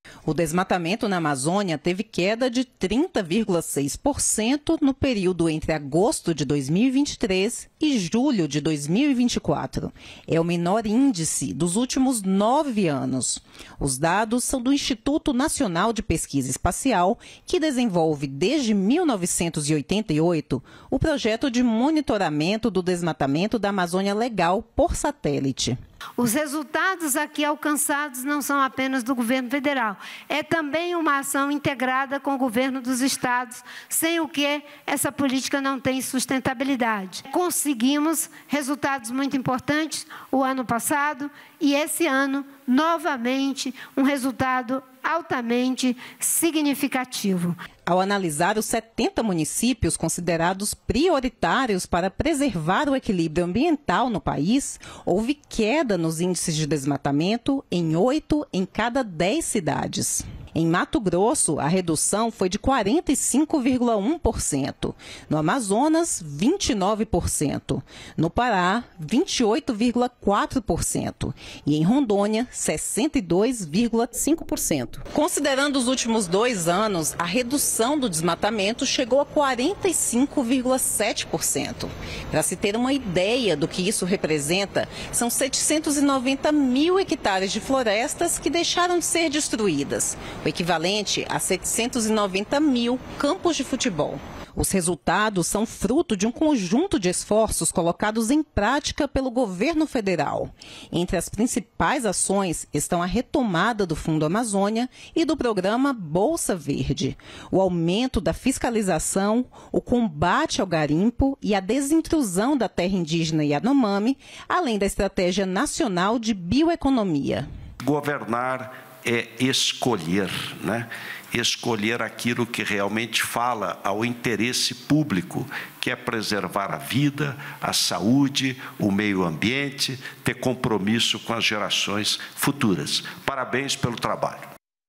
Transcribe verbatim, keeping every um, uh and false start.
O desmatamento na Amazônia teve queda de trinta vírgula seis por cento no período entre agosto de dois mil e vinte e três e julho de dois mil e vinte e quatro. É o menor índice dos últimos nove anos. Os dados são do Instituto Nacional de Pesquisa Espacial, que desenvolve desde mil novecentos e oitenta e oito o projeto de monitoramento do desmatamento da Amazônia Legal por satélite. Os resultados aqui alcançados não são apenas do governo federal, é também uma ação integrada com o governo dos estados, sem o que essa política não tem sustentabilidade. Conseguimos resultados muito importantes o ano passado e esse ano, novamente, um resultado altamente significativo. Ao analisar os setenta municípios considerados prioritários para preservar o equilíbrio ambiental no país, houve queda nos índices de desmatamento em oito em cada dez cidades. Em Mato Grosso, a redução foi de quarenta e cinco vírgula um por cento. No Amazonas, vinte e nove por cento. No Pará, vinte e oito vírgula quatro por cento. E em Rondônia, sessenta e dois vírgula cinco por cento. Considerando os últimos dois anos, a redução do desmatamento chegou a quarenta e cinco vírgula sete por cento. Para se ter uma ideia do que isso representa, são setecentos e noventa mil hectares de florestas que deixaram de ser destruídas, o equivalente a setecentos e noventa mil campos de futebol. Os resultados são fruto de um conjunto de esforços colocados em prática pelo governo federal. Entre as principais ações estão a retomada do Fundo Amazônia e do programa Bolsa Verde, o aumento da fiscalização, o combate ao garimpo e a desintrusão da terra indígena Yanomami, além da Estratégia Nacional de Bioeconomia. Governar é escolher, né? Escolher aquilo que realmente fala ao interesse público, que é preservar a vida, a saúde, o meio ambiente, ter compromisso com as gerações futuras. Parabéns pelo trabalho.